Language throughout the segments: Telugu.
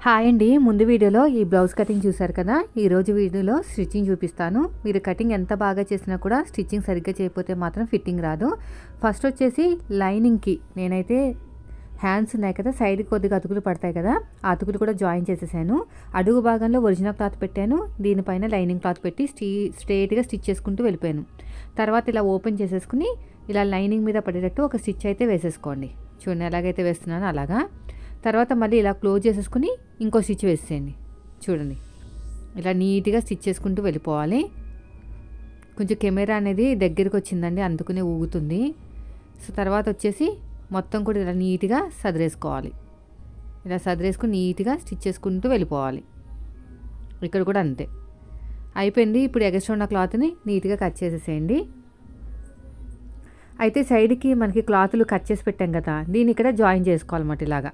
హాయ్ అండి. ముందు వీడియోలో ఈ బ్లౌజ్ కటింగ్ చూసారు కదా. ఈరోజు వీడియోలో స్టిచ్చింగ్ చూపిస్తాను. మీరు కటింగ్ ఎంత బాగా చేసినా కూడా స్టిచ్చింగ్ సరిగ్గా చేయకపోతే మాత్రం ఫిట్టింగ్ రాదు. ఫస్ట్ వచ్చేసి లైనింగ్కి నేనైతే హ్యాండ్స్ ఉన్నాయి కదా, సైడ్ కొద్దిగా అతుకులు పడతాయి కదా, ఆ అతుకులు కూడా జాయిన్ చేసేసాను. అడుగు భాగంలో ఒరిజినల్ క్లాత్ పెట్టాను, దీనిపైన లైనింగ్ క్లాత్ పెట్టి స్ట్రేట్గా స్టిచ్ చేసుకుంటూ వెళ్ళిపోయాను. తర్వాత ఇలా ఓపెన్ చేసేసుకుని ఇలా లైనింగ్ మీద పడేటట్టు ఒక స్టిచ్ అయితే వేసేసుకోండి. చూడండి ఎలాగైతే వేస్తున్నానో అలాగా. తర్వాత మళ్ళీ ఇలా క్లోజ్ చేసేసుకుని ఇంకో స్టిచ్ వేసేయండి. చూడండి ఇలా నీట్గా స్టిచ్ చేసుకుంటూ వెళ్ళిపోవాలి. కొంచెం కెమెరా అనేది దగ్గరికి వచ్చిందండి, అందుకనే ఊగుతుంది. సో తర్వాత వచ్చేసి మొత్తం కూడా ఇలా నీట్గా సదిరేసుకోవాలి. ఇలా సదిరేసుకుని నీట్గా స్టిచ్ చేసుకుంటూ వెళ్ళిపోవాలి. ఇక్కడ కూడా అంతే అయిపోయింది. ఇప్పుడు ఎగస్ట్రా ఉన్న క్లాత్ని నీట్గా కట్ చేసేసేయండి. అయితే సైడ్కి మనకి క్లాతులు కట్ చేసి పెట్టాం కదా, దీన్ని ఇక్కడ జాయిన్ చేసుకోవాలన్నమాట. ఇలాగా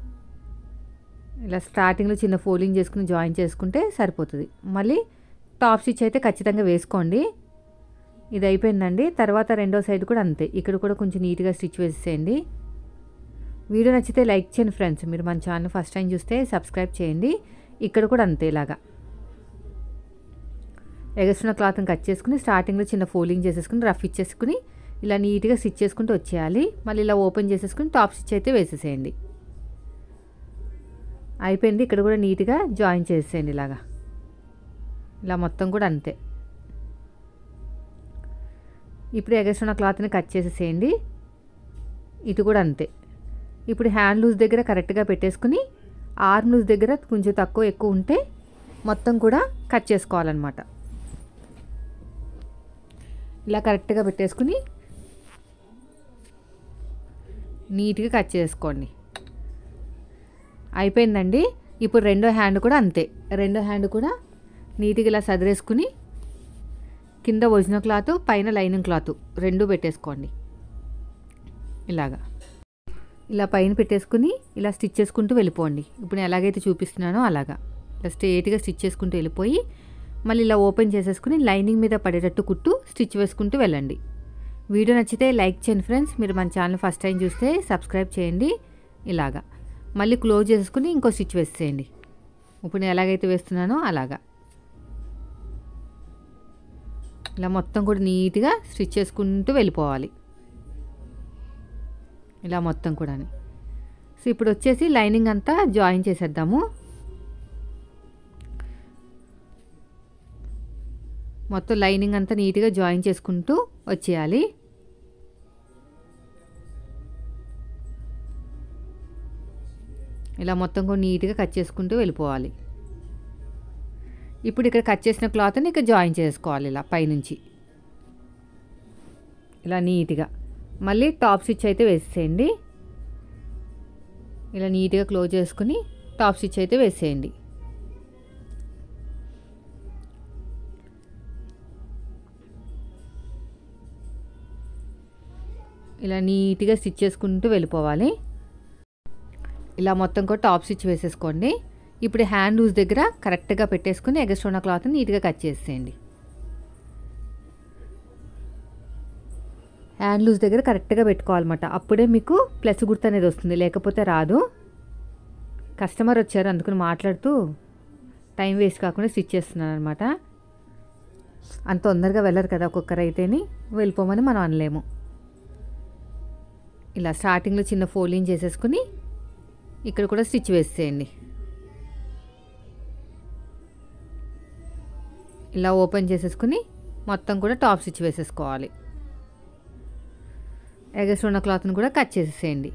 ఇలా స్టార్టింగ్లో చిన్న ఫోల్డింగ్ చేసుకుని జాయిన్ చేసుకుంటే సరిపోతుంది. మళ్ళీ టాప్ స్టిచ్ అయితే ఖచ్చితంగా వేసుకోండి. ఇది అయిపోయిందండి. తర్వాత రెండో సైడ్ కూడా అంతే, ఇక్కడ కూడా కొంచెం నీట్గా స్టిచ్ వేసేయండి. వీడియో నచ్చితే లైక్ చేయండి ఫ్రెండ్స్. మీరు మన ఛానల్ ఫస్ట్ టైం చూస్తే సబ్స్క్రైబ్ చేయండి. ఇక్కడ కూడా అంతే ఇలాగా ఎగస్ట్రా క్లాత్ని కట్ చేసుకుని స్టార్టింగ్లో చిన్న ఫోల్డింగ్ చేసేసుకుని రఫ్ ఇచ్చేసుకుని ఇలా నీట్గా స్టిచ్ చేసుకుంటూ వచ్చేయాలి. మళ్ళీ ఇలా ఓపెన్ చేసేసుకుని టాప్ స్టిచ్ అయితే వేసేసేయండి. అయిపోయింది. ఇక్కడ కూడా నీట్గా జాయిన్ చేసేయండి. ఇలాగా ఇలా మొత్తం కూడా అంతే. ఇప్పుడు ఎగస్ట్రా క్లాత్ని కట్ చేసేసేయండి. ఇటు కూడా అంతే. ఇప్పుడు హ్యాండ్ లూజ్ దగ్గర కరెక్ట్గా పెట్టేసుకుని ఆర్మ్ లూజ్ దగ్గర కొంచెం తక్కువ ఎక్కువ ఉంటే మొత్తం కూడా కట్ చేసుకోవాలన్నమాట. ఇలా కరెక్ట్గా పెట్టేసుకుని నీట్గా కట్ చేసుకోండి. అయిపోయిందండి. ఇప్పుడు రెండో హ్యాండ్ కూడా అంతే. రెండో హ్యాండ్ కూడా నీట్గా ఇలా సదిరేసుకుని కింద ఒరిజినల్ క్లాత్ పైన లైనింగ్ క్లాత్ రెండు పెట్టేసుకోండి. ఇలాగా ఇలా పైన పెట్టేసుకుని ఇలా స్టిచ్ చేసుకుంటూ వెళ్ళిపోండి. ఇప్పుడు నేను ఎలాగైతే చూపిస్తున్నానో అలాగా ఇలా స్ట్రేట్గా స్టిచ్ చేసుకుంటూ వెళ్ళిపోయి మళ్ళీ ఇలా ఓపెన్ చేసేసుకుని లైనింగ్ మీద పడేటట్టు కుట్టు స్టిచ్ వేసుకుంటూ వెళ్ళండి. వీడియో నచ్చితే లైక్ చేయండి ఫ్రెండ్స్. మీరు మన ఛానల్ ఫస్ట్ టైం చూస్తే సబ్స్క్రైబ్ చేయండి. ఇలాగా మళ్ళీ క్లోజ్ చేసుకుని ఇంకో స్టిచ్ వేసేయండి. ఇప్పుడు నేను ఎలాగైతే వేస్తున్నానో అలాగా ఇలా మొత్తం కూడా నీట్గా స్టిచ్ చేసుకుంటూ వెళ్ళిపోవాలి. ఇలా మొత్తం కూడా. సో ఇప్పుడు వచ్చేసి లైనింగ్ అంతా జాయిన్ చేసేద్దాము. మొత్తం లైనింగ్ అంతా నీట్గా జాయిన్ చేసుకుంటూ వచ్చేయాలి. ఇలా మొత్తం కూడా నీట్గా కట్ చేసుకుంటూ వెళ్ళిపోవాలి. ఇప్పుడు ఇక్కడ కట్ చేసిన క్లాత్ని ఇక్కడ జాయిన్ చేసుకోవాలి. ఇలా పైనుంచి ఇలా నీట్గా మళ్ళీ టాప్ స్టిచ్ అయితే వేసేయండి. ఇలా నీట్గా క్లోజ్ చేసుకుని టాప్ స్టిచ్ అయితే వేసేయండి. ఇలా నీట్గా స్టిచ్ చేసుకుంటూ వెళ్ళిపోవాలి. ఇలా మొత్తం కూడా టాప్ స్టిచ్ వేసేసుకోండి. ఇప్పుడు హ్యాండ్ లూజ్ దగ్గర కరెక్ట్గా పెట్టేసుకుని ఎగస్ట్రా ఉన్న క్లాత్ని నీట్గా కట్ చేసేయండి. హ్యాండ్ లూజ్ దగ్గర కరెక్ట్గా పెట్టుకోవాలన్నమాట. అప్పుడే మీకు ప్లస్ గుర్తు అనేది వస్తుంది, లేకపోతే రాదు. కస్టమర్ వచ్చారు అందుకని మాట్లాడుతూ టైం వేస్ట్ కాకుండా స్టిచ్ చేస్తున్నాను అనమాట. అంత తొందరగా వెళ్ళరు కదా ఒక్కొక్కరు అయితేని, వెళ్ళిపోమని మనం అనలేము. ఇలా స్టార్టింగ్లో చిన్న ఫోల్డింగ్ చేసేసుకుని ఇక్కడ కూడా స్టిచ్ వేసేయండి. ఇలా ఓపెన్ చేసేసుకుని మొత్తం కూడా టాప్ స్టిచ్ వేసేసుకోవాలి. ఎగస్ట్రా ఉన్న క్లాత్ని కూడా కట్ చేసేసేయండి.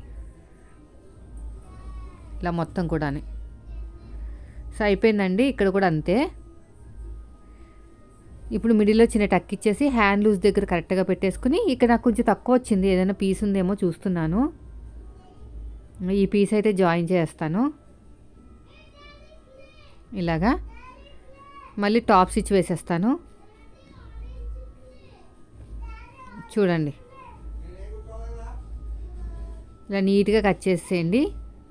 ఇలా మొత్తం కూడా. సో అయిపోయిందండి. ఇక్కడ కూడా అంతే. ఇప్పుడు మిడిల్లో చిన్న టక్ ఇచ్చేసి హ్యాండ్ లూజ్ దగ్గర కరెక్ట్గా పెట్టేసుకుని ఇక్కడ నాకు కొంచెం తక్కువ వచ్చింది, ఏదైనా పీస్ ఉందేమో చూస్తున్నాను. ఈ పీస్ అయితే జాయిన్ చేస్తాను. ఇలాగా మళ్ళీ టాప్ స్టిచ్ వేసేస్తాను. చూడండి ఇలా నీట్గా కట్ చేసేయండి.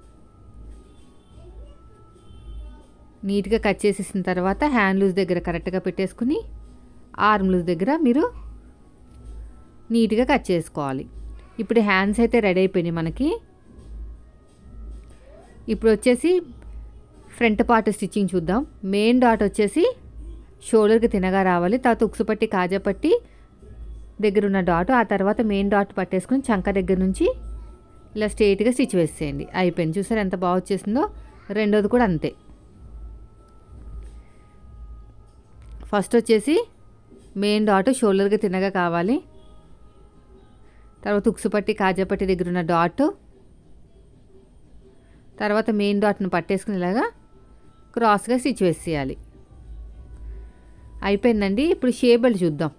నీట్గా కట్ చేసేసిన తర్వాత హ్యాండ్ లూజ్ దగ్గర కరెక్ట్గా పెట్టేసుకుని ఆర్మ్ లూజ్ దగ్గర మీరు నీట్గా కట్ చేసుకోవాలి. ఇప్పుడు హ్యాండ్స్ అయితే రెడీ అయిపోయినాయి మనకి. ఇప్పుడు వచ్చేసి ఫ్రంట్ పార్ట్ స్టిచ్చింగ్ చూద్దాం. మెయిన్ డాట్ వచ్చేసి షోల్డర్కి తినగా రావాలి. తర్వాత ఉక్సు పట్టి కాజా పట్టి దగ్గర ఉన్న డాట్, ఆ తర్వాత మెయిన్ డాట్ పట్టేసుకుని చంక దగ్గర నుంచి ఇలా స్ట్రైట్గా స్టిచ్ వేసేయండి. అయిపోయింది. చూసారు ఎంత బాగా వచ్చేసిందో. రెండోది కూడా అంతే. ఫస్ట్ వచ్చేసి మెయిన్ డాట్ షోల్డర్కి తినగా కావాలి. తర్వాత ఉక్సు పట్టి కాజా పట్టి దగ్గర ఉన్న డాట్, తర్వాత మెయిన్ డాట్ను పట్టేసుకుని ఇలాగా క్రాస్గా స్టిచ్ వేసేయాలి. అయిపోయిందండి. ఇప్పుడు షేప్ బెల్ట్ చూద్దాం.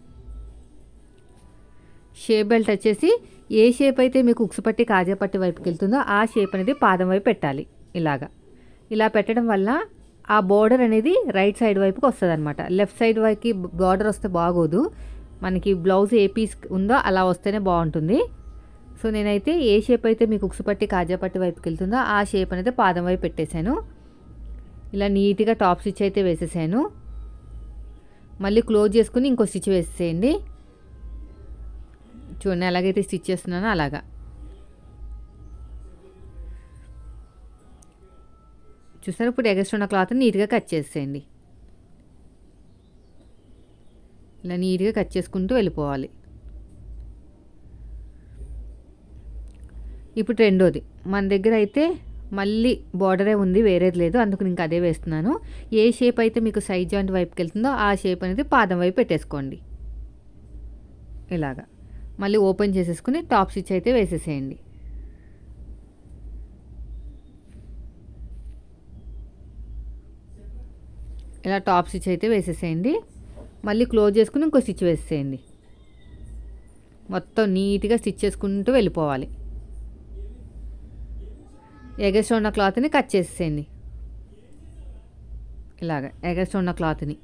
షేప్ బెల్ట్ వచ్చేసి ఏ షేప్ అయితే మీకు ఉక్సు పట్టి కాజా పట్టి వైపుకి వెళ్తుందో ఆ షేప్ అనేది పాదం వైపు పెట్టాలి. ఇలా పెట్టడం వల్ల ఆ బోర్డర్ అనేది రైట్ సైడ్ వైపుకి వస్తుంది అనమాట. లెఫ్ట్ సైడ్ వైపుకి బార్డర్ వస్తే బాగోదు. మనకి బ్లౌజ్ ఏ పీస్ ఉందో అలా వస్తేనే బాగుంటుంది. సో నేనైతే ఏ షేప్ అయితే మీకు ఉక్సు పట్టి కాజా పట్టి వైపుకి వెళ్తుందో ఆ షేప్ అనేది పాదం వైపు పెట్టేశాను. ఇలా నీట్గా టాప్ స్టిచ్ అయితే వేసేసాను. మళ్ళీ క్లోజ్ చేసుకుని ఇంకో స్టిచ్ వేసేసేయండి. చూడండి ఎలాగైతే స్టిచ్ చేస్తున్నానో అలాగా. చూసారు. ఇప్పుడు ఎగస్ట్రా ఉన్న క్లాత్ నీట్గా కట్ చేసేయండి. ఇలా నీట్గా కట్ చేసుకుంటూ వెళ్ళిపోవాలి. ఇప్పుడు రెండోది మన దగ్గర అయితే మళ్ళీ బార్డరే ఉంది, వేరేది లేదు, అందుకు ఇంకా అదే వేస్తున్నాను. ఏ షేప్ అయితే మీకు సైడ్ జాయింట్ వైపుకి వెళ్తుందో ఆ షేప్ అనేది పాదం వైపు పెట్టేసుకోండి. ఇలాగా మళ్ళీ ఓపెన్ చేసేసుకుని టాప్ స్టిచ్ అయితే వేసేసేయండి. ఇలా టాప్ స్టిచ్ అయితే వేసేసేయండి. మళ్ళీ క్లోజ్ చేసుకుని ఇంకో స్టిచ్ వేసేసేయండి. మొత్తం నీట్గా స్టిచ్ చేసుకుంటూ వెళ్ళిపోవాలి. ఎగస్ట్రా ఉన్న క్లాత్ని కట్ చేసేసేయండి. ఇలాగ ఎగస్ట్రా ఉన్న క్లాత్ని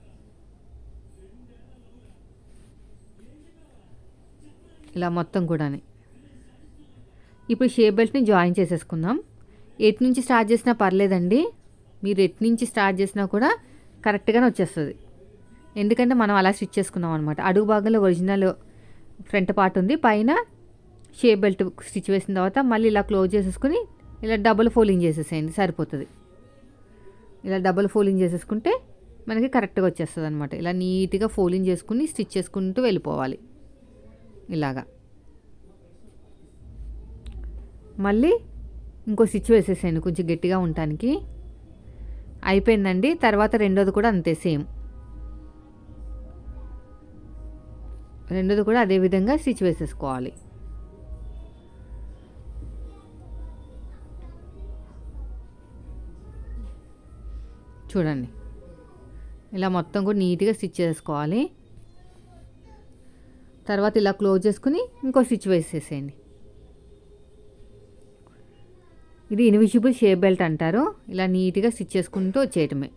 ఇలా మొత్తం కూడా. ఇప్పుడు షేప్ బెల్ట్ని జాయిన్ చేసేసుకుందాం. ఎటు నుంచి స్టార్ట్ చేసినా పర్లేదండి. మీరు ఎటు నుంచి స్టార్ట్ చేసినా కూడా కరెక్ట్గానే వచ్చేస్తుంది. ఎందుకంటే మనం అలా స్టిచ్ చేసుకున్నాం అనమాట. అడుగు భాగంలో ఒరిజినల్ ఫ్రంట్ పార్ట్ ఉంది, పైన షేప్ బెల్ట్ స్టిచ్ వేసిన తర్వాత మళ్ళీ ఇలా క్లోజ్ చేసేసుకుని ఇలా డబుల్ ఫోల్డింగ్ చేసేసేయండి, సరిపోతుంది. ఇలా డబుల్ ఫోల్డింగ్ చేసేసుకుంటే మనకి కరెక్ట్గా వచ్చేస్తుంది అనమాట. ఇలా నీట్గా ఫోల్డింగ్ చేసుకుని స్టిచ్ చేసుకుంటూ వెళ్ళిపోవాలి. ఇలాగా మళ్ళీ ఇంకో స్టిచ్ వేసేసేయండి కొంచెం గట్టిగా ఉండటానికి. అయిపోయిందండి. తర్వాత రెండోది కూడా అంతే సేమ్. రెండోది కూడా అదే విధంగా స్టిచ్ వేసేసుకోవాలి. చూడండి ఇలా మొత్తం కూడా నీట్గా స్టిచ్ చేసుకోవాలి. తర్వాత ఇలా క్లోజ్ చేసుకుని ఇంకో స్టిచ్ వేసేసేయండి. ఇది ఇన్విజిబుల్ షేప్ బెల్ట్ అంటారు. ఇలా నీట్గా స్టిచ్ చేసుకుంటూ వచ్చేయటమే.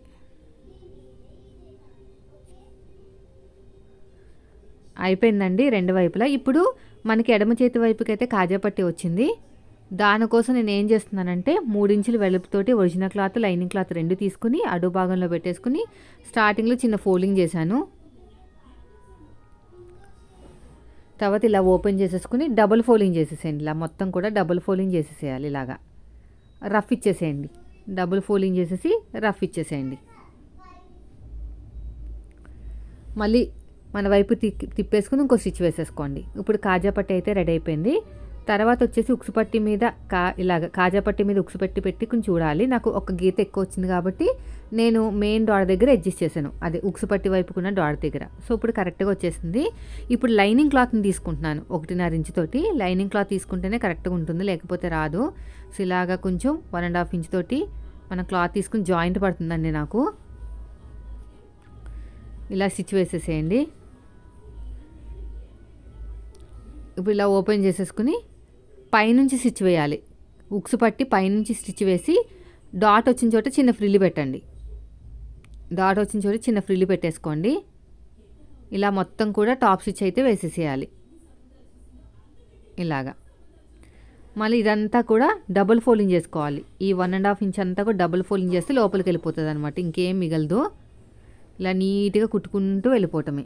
అయిపోయిందండి రెండు వైపులా. ఇప్పుడు మనకి ఎడమ చేతి వైపుకి అయితే కాజా పట్టి వచ్చింది. దానికోసం నేను ఏం చేస్తున్నానంటే 3 ఇంచుల వెలుపుతోటి ఒరిజినల్ క్లాత్ లైనింగ్ క్లాత్ రెండు తీసుకుని అడుగు భాగంలో పెట్టేసుకుని స్టార్టింగ్లో చిన్న ఫోల్డింగ్ చేశాను. తర్వాత ఇలా ఓపెన్ చేసేసుకుని డబుల్ ఫోల్డింగ్ చేసేసేయండి. ఇలా మొత్తం కూడా డబుల్ ఫోల్డింగ్ చేసేసేయాలి. ఇలాగా రఫ్ ఇచ్చేసేయండి. డబుల్ ఫోల్డింగ్ చేసేసి రఫ్ ఇచ్చేసేయండి. మళ్ళీ మన వైపు తిప్పేసుకుని ఇంకో స్టిచ్ వేసేసుకోండి. ఇప్పుడు కాజా పట్టి అయితే రెడీ అయిపోయింది. తర్వాత వచ్చేసి ఉక్సు పట్టి మీద ఇలాగ కాజా పట్టి మీద ఉక్సు పట్టి పెట్టి కొంచెం చూడాలి. నాకు ఒక గీత ఎక్కువ వచ్చింది కాబట్టి నేను మెయిన్ డాట్ దగ్గర అడ్జస్ట్ చేశాను, అదే ఉక్సు పట్టి వైపుకున్న డాట్ దగ్గర. సో ఇప్పుడు కరెక్ట్గా వచ్చేసింది. ఇప్పుడు లైనింగ్ క్లాత్ని తీసుకుంటున్నాను 1.5 ఇంచ్ తోటి. లైనింగ్ క్లాత్ తీసుకుంటేనే కరెక్ట్గా ఉంటుంది, లేకపోతే రాదు. సో ఇలాగా కొంచెం 1.5 ఇంచ్ తోటి మనం క్లాత్ తీసుకుని జాయింట్ పడుతుందండి నాకు. ఇలా స్టిచ్ వేసేసేయండి. ఇప్పుడు ఇలా ఓపెన్ చేసేసుకుని పైనుంచి స్టిచ్ వేయాలి. ఉక్సు పట్టి పైనుంచి స్టిచ్ వేసి డాట్ వచ్చిన చోట చిన్న ఫ్రిల్లి పెట్టండి. డాట్ వచ్చిన చోట చిన్న ఫ్రిల్లి పెట్టేసుకోండి. ఇలా మొత్తం కూడా టాప్ స్టిచ్ అయితే వేసేసేయాలి. ఇలాగా మళ్ళీ ఇదంతా కూడా డబుల్ ఫోల్డింగ్ చేసుకోవాలి. ఈ 1.5 ఇంచ్ అంతా కూడా డబుల్ ఫోల్డింగ్ చేస్తే లోపలికి వెళ్ళిపోతుంది అనమాట, ఇంకేం మిగలదు. ఇలా నీట్గా కుట్టుకుంటూ వెళ్ళిపోవటమే.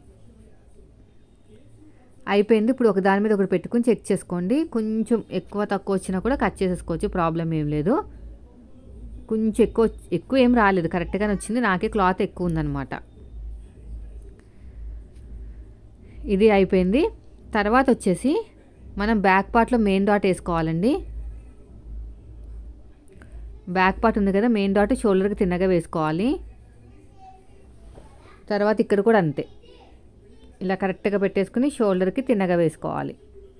అయిపోయింది. ఇప్పుడు ఒక దాని మీద ఒకటి పెట్టుకుని చెక్ చేసుకోండి. కొంచెం ఎక్కువ తక్కువ వచ్చినా కూడా కట్ చేసేసుకోవచ్చు, ప్రాబ్లం ఏం లేదు. కొంచెం ఎక్కువ ఏం రాలేదు, కరెక్ట్గానే వచ్చింది. నాకే క్లాత్ ఎక్కువ ఉందన్నమాట. ఇది అయిపోయింది. తర్వాత వచ్చేసి మనం బ్యాక్ పార్ట్లో మెయిన్ డాట్ వేసుకోవాలండి. బ్యాక్ పార్ట్ ఉంది కదా, మెయిన్ డాట్ షోల్డర్కి తిన్నగా వేసుకోవాలి. తర్వాత ఇక్కడ కూడా అంతే, ఇలా కరెక్ట్గా పెట్టేసుకుని షోల్డర్కి తిన్నగా వేసుకోవాలి.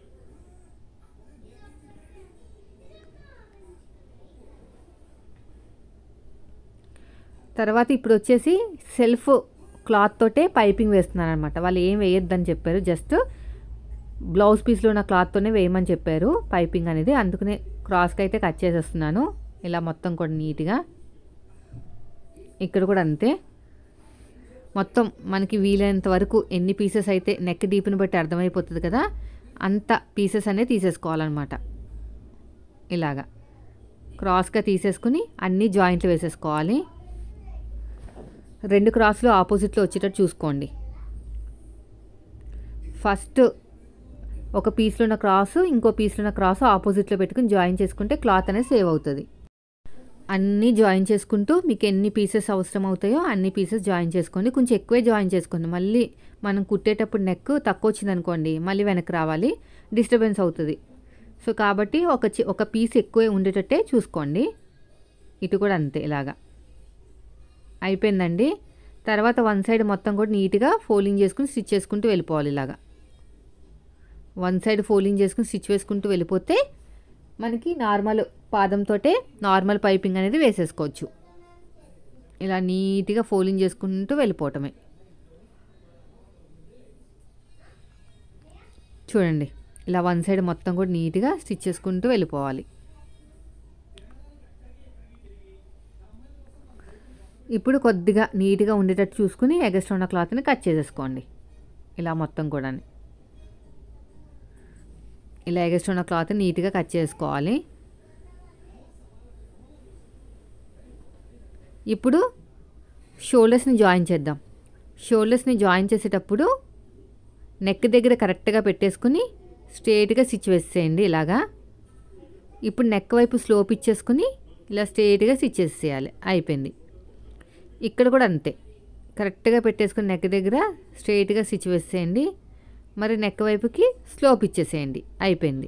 తర్వాత ఇప్పుడు వచ్చేసి సెల్ఫ్ క్లాత్ తోటే పైపింగ్ వేస్తున్నాను అనమాట. వాళ్ళు ఏం వేయొద్దని చెప్పారు, జస్ట్ బ్లౌజ్ పీస్లో ఉన్న క్లాత్తోనే వేయమని చెప్పారు పైపింగ్ అనేది. అందుకనే క్రాస్కి అయితే కట్ చేసేస్తున్నాను ఇలా మొత్తం కూడా నీట్గా. ఇక్కడ కూడా అంతే, మొత్తం మనకి వీలైనంత వరకు ఎన్ని పీసెస్ అయితే నెక్ డీప్ని బట్టి అర్థమైపోతుంది కదా, అంత పీసెస్ అనేది తీసేసుకోవాలన్నమాట. ఇలాగా క్రాస్గా తీసేసుకుని అన్ని జాయింట్లు వేసేసుకోవాలి. 2 క్రాస్లు ఆపోజిట్లో వచ్చేటట్టు చూసుకోండి. ఫస్ట్ ఒక పీస్లో ఉన్న క్రాసు ఇంకో పీస్లో ఉన్న క్రాసు ఆపోజిట్లో పెట్టుకుని జాయిన్ చేసుకుంటే క్లాత్ అనేది సేవ్ అవుతుంది. అన్నీ జాయిన్ చేసుకుంటూ మీకు ఎన్ని పీసెస్ అవసరం అవుతాయో అన్ని పీసెస్ జాయిన్ చేసుకోండి. కొంచెం ఎక్కువే జాయిన్ చేసుకోండి, మళ్ళీ మనం కుట్టేటప్పుడు నెక్ తక్కువ వచ్చిందనుకోండి మళ్ళీ వెనక్కి రావాలి, డిస్టర్బెన్స్ అవుతుంది. సో కాబట్టి ఒక పీస్ ఎక్కువే ఉండేటట్టే చూసుకోండి. ఇటు కూడా అంతే, ఇలాగా అయిపోయిందండి. తర్వాత వన్ సైడ్ మొత్తం కూడా నీట్గా ఫోల్డింగ్ చేసుకుని స్టిచ్ చేసుకుంటూ వెళ్ళిపోవాలి. ఇలాగా వన్ సైడ్ ఫోల్డింగ్ చేసుకుని స్టిచ్ వేసుకుంటూ వెళ్ళిపోతే మనకి నార్మల్ పాదంతో నార్మల్ పైపింగ్ అనేది వేసేసుకోవచ్చు. ఇలా నీట్గా ఫోల్డింగ్ చేసుకుంటూ వెళ్ళిపోవటమే. చూడండి, ఇలా వన్ సైడ్ మొత్తం కూడా నీట్గా స్టిచ్ చేసుకుంటూ వెళ్ళిపోవాలి. ఇప్పుడు కొద్దిగా నీట్గా ఉండేటట్టు చూసుకుని ఎగస్ట్రా ఉన్న క్లాత్ని కట్ చేసేసుకోండి. ఇలా మొత్తం కూడా ఇలా ఎగస్ట్రా ఉన్న క్లాత్ని నీట్గా కట్ చేసుకోవాలి. ఇప్పుడు షోల్డర్స్ని జాయిన్ చేద్దాం. షోల్డర్స్ని జాయిన్ చేసేటప్పుడు నెక్ దగ్గర కరెక్ట్గా పెట్టేసుకుని స్ట్రేట్గా స్టిచ్ వేసేయండి ఇలాగా. ఇప్పుడు నెక్ వైపు స్లోప్ ఇచ్చేసుకుని ఇలా స్ట్రేట్గా స్టిచ్ చేసేయాలి. అయిపోయింది. ఇక్కడ కూడా అంతే, కరెక్ట్గా పెట్టేసుకుని నెక్ దగ్గర స్ట్రెయిట్గా స్టిచ్ వేసేయండి. మరి నెక్ వైపుకి స్లోప్ ఇచ్చేసేయండి. అయిపోయింది.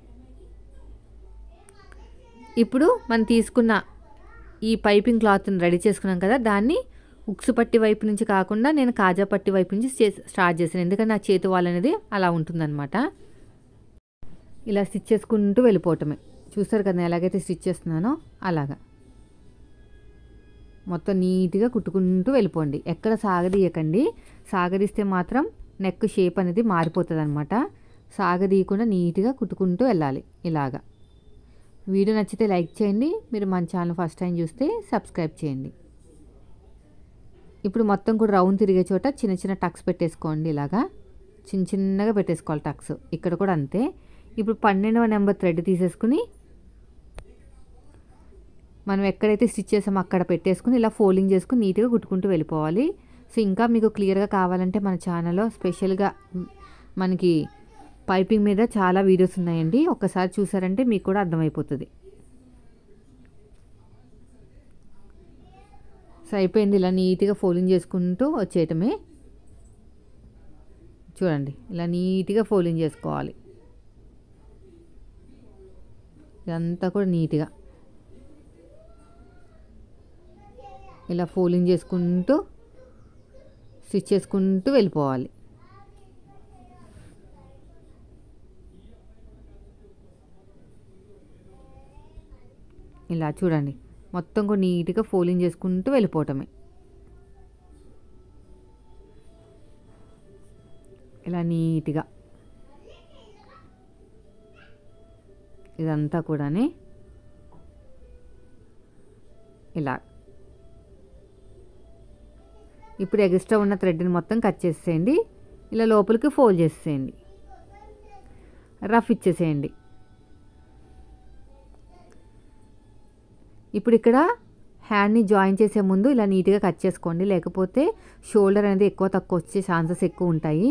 ఇప్పుడు మనం తీసుకున్న ఈ పైపింగ్ క్లాత్ని రెడీ చేసుకున్నాం కదా, దాన్ని ఉక్సు పట్టి వైపు నుంచి కాకుండా నేను కాజా పట్టి వైపు నుంచి స్టార్ట్ చేశాను, ఎందుకంటే నా చేతి వాల్ అనేది అలా ఉంటుందన్నమాట. ఇలా స్టిచ్ చేసుకుంటూ వెళ్ళిపోవటమే. చూస్తారు కదా ఎలాగైతే స్టిచ్ చేస్తున్నానో అలాగా మొత్తం నీట్గా కుట్టుకుంటూ వెళ్ళిపోండి. ఎక్కడ సాగదీయకండి, సాగదీస్తే మాత్రం నెక్ షేప్ అనేది మారిపోతుంది అనమాట. సాగదీయకుండా నీట్గా కుట్టుకుంటూ వెళ్ళాలి ఇలాగా. వీడియో నచ్చితే లైక్ చేయండి. మీరు మన ఛానల్ ఫస్ట్ టైం చూస్తే సబ్స్క్రైబ్ చేయండి. ఇప్పుడు మొత్తం కూడా రౌండ్ తిరిగే చోట చిన్న చిన్న టక్స్ పెట్టేసుకోండి. ఇలాగా చిన్నగా పెట్టేసుకోవాలి టక్స్. ఇక్కడ కూడా అంతే. ఇప్పుడు 12వ నెంబర్ థ్రెడ్ తీసేసుకుని మనం ఎక్కడైతే స్టిచ్ చేసామో అక్కడ పెట్టేసుకుని ఇలా ఫోల్డింగ్ చేసుకుని నీట్గా కుట్టుకుంటూ వెళ్ళిపోవాలి. సో ఇంకా మీకు క్లియర్గా కావాలంటే మన ఛానల్లో స్పెషల్గా మనకి పైపింగ్ మీద చాలా వీడియోస్ ఉన్నాయండి, ఒక్కసారి చూసారంటే మీకు కూడా అర్థమైపోతుంది. సో అయిపోయింది. ఇలా నీట్గా ఫోల్డింగ్ చేసుకుంటూ వచ్చేయటమే. చూడండి, ఇలా నీట్గా ఫోల్డింగ్ చేసుకోవాలి. ఇదంతా కూడా నీట్గా ఇలా ఫోల్డింగ్ చేసుకుంటూ స్టిచ్ చేసుకుంటూ వెళ్ళిపోవాలి. ఇలా చూడండి, మొత్తం కూడా నీట్గా ఫోల్డింగ్ చేసుకుంటూ వెళ్ళిపోవటమే. ఇలా నీట్గా ఇదంతా కూడా ఇలా. ఇప్పుడు ఎక్స్ట్రా ఉన్న థ్రెడ్ని మొత్తం కట్ చేసేయండి. ఇలా లోపలికి ఫోల్డ్ చేసేయండి, రఫ్ ఇచ్చేసేయండి. ఇప్పుడు ఇక్కడ హ్యాండ్ని జాయిన్ చేసే ముందు ఇలా నీట్గా కట్ చేసుకోండి, లేకపోతే షోల్డర్ అనేది ఎక్కువ తక్కువ వచ్చే ఛాన్సెస్ ఎక్కువ ఉంటాయి.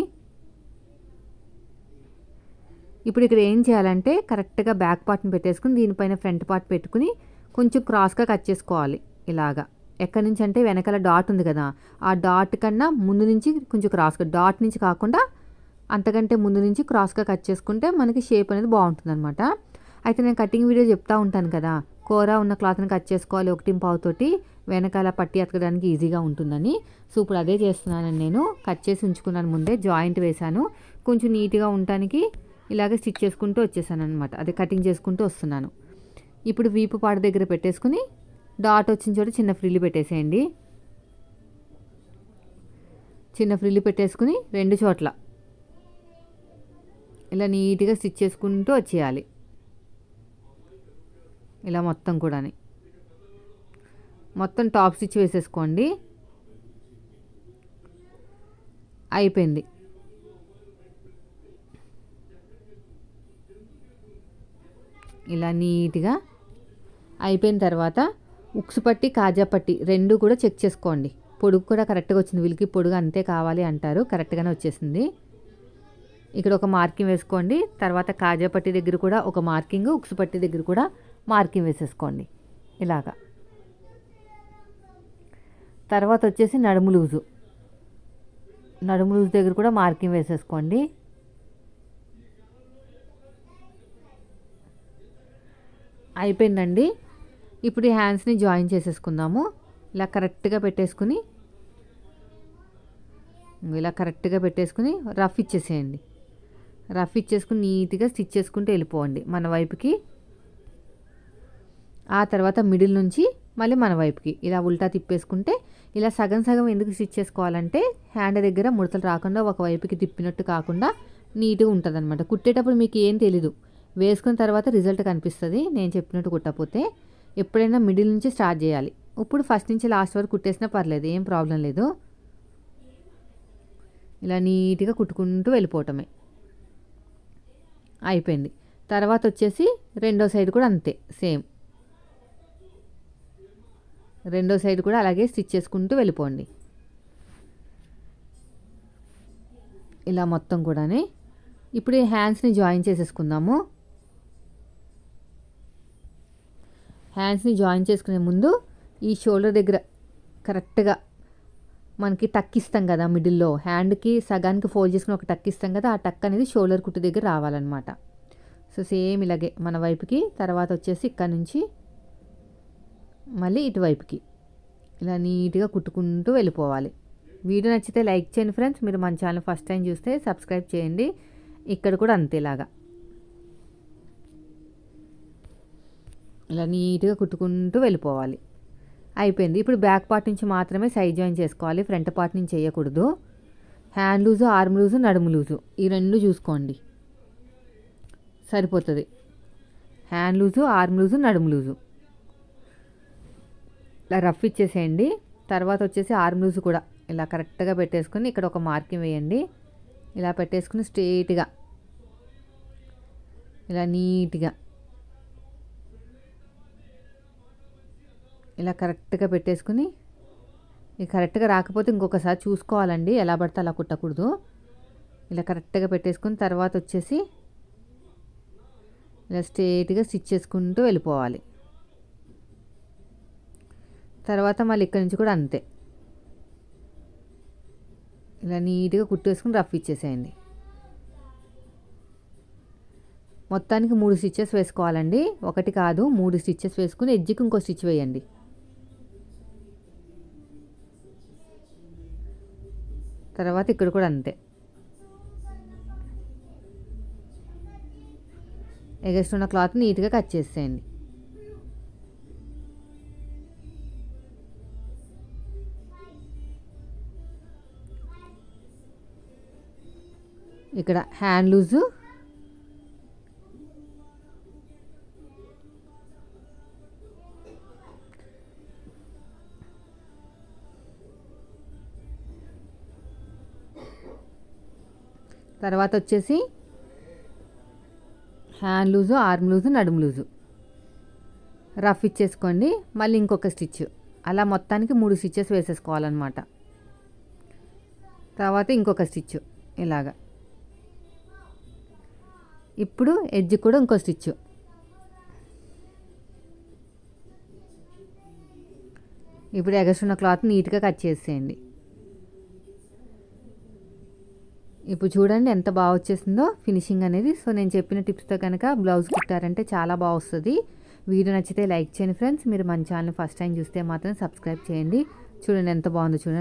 ఇప్పుడు ఇక్కడ ఏం చేయాలంటే కరెక్ట్గా బ్యాక్ పార్ట్ని పెట్టేసుకుని దీనిపైన ఫ్రంట్ పార్ట్ పెట్టుకుని కొంచెం క్రాస్గా కట్ చేసుకోవాలి ఇలాగా. ఎక్కడి నుంచి అంటే వెనకాల డాట్ ఉంది కదా, ఆ డాట్ కన్నా ముందు నుంచి కొంచెం క్రాస్గా, డాట్ నుంచి కాకుండా అంతకంటే ముందు నుంచి క్రాస్గా కట్ చేసుకుంటే మనకి షేప్ అనేది బాగుంటుంది అనమాట. అయితే నేను కటింగ్ వీడియో చెప్తా ఉంటాను కదా, కూర ఉన్న క్లాత్ని కట్ చేసుకోవాలి 1.5 తోటి, వెనకాల పట్టి అతకడానికి ఈజీగా ఉంటుందని. సో ఇప్పుడు అదే చేస్తున్నానని నేను కట్ చేసి ఉంచుకున్నాను, ముందే జాయింట్ వేశాను. కొంచెం నీట్గా ఉండటానికి ఇలాగే స్టిచ్ చేసుకుంటూ వచ్చేసాను అనమాట, అదే కటింగ్ చేసుకుంటూ వస్తున్నాను. ఇప్పుడు వీపు పాడు దగ్గర పెట్టేసుకుని డాట్ వచ్చిన చోట చిన్న ఫ్రిల్లు పెట్టేసేయండి. చిన్న ఫ్రిల్లు పెట్టేసుకుని 2 చోట్ల ఇలా నీట్గా స్టిచ్ చేసుకుంటూ వచ్చేయాలి. ఇలా మొత్తం కూడా మొత్తం టాప్ స్టిచ్ వేసేసుకోండి. అయిపోయింది. ఇలా నీట్గా అయిపోయిన తర్వాత ఉక్సు పట్టి కాజా పట్టి 2 కూడా చెక్ చేసుకోండి. పొడుగు కూడా కరెక్ట్గా వచ్చింది, వీళ్ళకి పొడుగు అంతే కావాలి అంటారు, కరెక్ట్గానే వచ్చేసింది. ఇక్కడ ఒక మార్కింగ్ వేసుకోండి. తర్వాత కాజా పట్టి దగ్గర కూడా ఒక మార్కింగ్, ఉక్సు పట్టి దగ్గర కూడా మార్కింగ్ వేసేసుకోండి ఇలాగా. తర్వాత వచ్చేసి నడుము లూజు దగ్గర కూడా మార్కింగ్ వేసేసుకోండి. అయిపోయిందండి. ఇప్పుడు ఈ హ్యాండ్స్ని జాయిన్ చేసేసుకుందాము. ఇలా కరెక్ట్గా పెట్టేసుకుని రఫ్ ఇచ్చేసేయండి. రఫ్ ఇచ్చేసుకుని నీట్గా స్టిచ్ చేసుకుంటూ వెళ్ళిపోండి మన వైపుకి. ఆ తర్వాత మిడిల్ నుంచి మళ్ళీ మన వైపుకి ఇలా ఉల్టా తిప్పేసుకుంటే, ఇలా సగం సగం ఎందుకు స్టిచ్ చేసుకోవాలంటే హ్యాండ్ దగ్గర ముడతలు రాకుండా, ఒక వైపుకి తిప్పినట్టు కాకుండా నీట్గా ఉంటుంది అనమాట. కుట్టేటప్పుడు మీకు ఏం తెలీదు, వేసుకున్న తర్వాత రిజల్ట్ కనిపిస్తుంది నేను చెప్పినట్టు కుట్టకపోతే. ఎప్పుడైనా మిడిల్ నుంచి స్టార్ట్ చేయాలి. ఇప్పుడు ఫస్ట్ నుంచి లాస్ట్ వరకు కుట్టేసినా పర్లేదు, ఏం ప్రాబ్లం లేదు. ఇలా నీట్గా కుట్టుకుంటూ వెళ్ళిపోవటమే. అయిపోయింది. తర్వాత వచ్చేసి రెండో సైడ్ కూడా అంతే సేమ్, రెండో సైడ్ కూడా అలాగే స్టిచ్ చేసుకుంటూ వెళ్ళిపోండి ఇలా మొత్తం కూడా. ఇప్పుడు ఈ హ్యాండ్స్ని జాయిన్ చేసేసుకుందాము. హ్యాండ్స్ని జాయిన్ చేసుకునే ముందు ఈ షోల్డర్ దగ్గర కరెక్ట్గా మనకి టక్ ఇస్తాం కదా, మిడిల్లో హ్యాండ్కి సగానికి ఫోల్డ్ చేసుకుని ఒక టక్ ఇస్తాం కదా, ఆ టక్ అనేది షోల్డర్ కుట్టు దగ్గర రావాలన్నమాట. సో సేమ్ ఇలాగే మన వైపుకి. తర్వాత వచ్చేసి ఇక్కడ నుంచి మళ్ళీ ఇటువైపుకి ఇలా నీట్గా కుట్టుకుంటూ వెళ్ళిపోవాలి. వీడియో నచ్చితే లైక్ చేయండి ఫ్రెండ్స్. మీరు మన ఛానల్ ఫస్ట్ టైం చూస్తే సబ్స్క్రైబ్ చేయండి. ఇక్కడ కూడా అంతేలాగా ఇలా నీట్గా కుట్టుకుంటూ వెళ్ళిపోవాలి. అయిపోయింది. ఇప్పుడు బ్యాక్ పార్ట్ నుంచి మాత్రమే సైడ్ జాయిన్ చేసుకోవాలి, ఫ్రంట్ పార్ట్ నుంచి చేయకూడదు. హ్యాండ్ లూజు, ఆర్మ్ లూజు, నడుము లూజు ఈ 2 చూసుకోండి సరిపోతుంది. హ్యాండ్ లూజు, ఆర్మ్ లూజు, నడుము లూజు ఇలా రఫ్ ఇచ్చేసేయండి. తర్వాత వచ్చేసి ఆర్మ్ లూజు కూడా ఇలా కరెక్ట్గా పెట్టేసుకుని ఇక్కడ ఒక మార్కింగ్ వేయండి. ఇలా పెట్టేసుకుని స్ట్రెయిట్గా ఇలా నీట్గా ఇలా కరెక్ట్గా పెట్టేసుకుని, ఇది కరెక్ట్గా రాకపోతే ఇంకొకసారి చూసుకోవాలండి, ఎలా పడితే అలా కుట్టకూడదు. ఇలా కరెక్ట్గా పెట్టేసుకుని తర్వాత వచ్చేసి ఇలా స్ట్రెయిట్గా స్టిచ్ చేసుకుంటూ వెళ్ళిపోవాలి. తర్వాత మళ్ళీ ఇక్కడ నుంచి కూడా అంతే ఇలా నీట్గా కుట్టేసుకుని రఫ్ ఇచ్చేసేయండి. మొత్తానికి 3 స్టిచ్చెస్ వేసుకోవాలండి, 1 కాదు 3 స్టిచ్చెస్ వేసుకుని ఎడ్జ్కి ఇంకో స్టిచ్ వేయండి. తర్వాత ఇక్కడ కూడా అంతే ఎగస్ట్ ఉన్న క్లాత్ నీట్గా కట్ చేసేయండి. ఇక్కడ హ్యాండ్ లూజు, తర్వాత వచ్చేసి హ్యాండ్ లూజు, ఆర్మ్ లూజు, నడుము లూజు రఫ్ ఇచ్చేసుకోండి. మళ్ళీ ఇంకొక స్టిచ్ అలా మొత్తానికి 3 స్టిచ్చెస్ వేసేసుకోవాలన్నమాట. తర్వాత ఇంకొక స్టిచ్ ఇలాగా. ఇప్పుడు ఎడ్జ్ కూడా ఇంకో స్టిచ్ ఇప్పుడు ఎగస్ట్రా ఉన్న క్లాత్ నీట్గా కట్ చేసేయండి. ఇప్పుడు చూడండి ఎంత బాగా వచ్చేసిందో ఫినిషింగ్ అనేది. సో నేను చెప్పిన టిప్స్తో కనుక బ్లౌజ్ కుట్టారంటే చాలా బాగా వస్తుంది. వీడియో నచ్చితే లైక్ చేయండి ఫ్రెండ్స్. మీరు మన ఛానల్ ఫస్ట్ టైం చూస్తే మాత్రం సబ్స్క్రైబ్ చేయండి. చూడండి ఎంత బాగుందో చూడండి.